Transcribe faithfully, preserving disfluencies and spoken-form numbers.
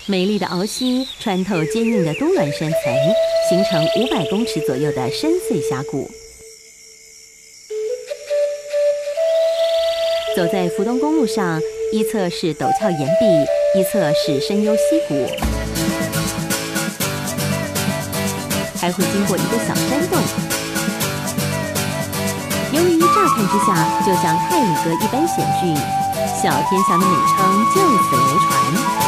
美丽的鳌溪穿透坚硬的冬峦山层，形成五百公尺左右的深邃峡谷。走在福东公路上，一侧是陡峭岩壁，一侧是深幽溪谷，还会经过一个小山洞。由于乍看之下就像泰鲁阁一般险峻，小天祥的美称就此流传。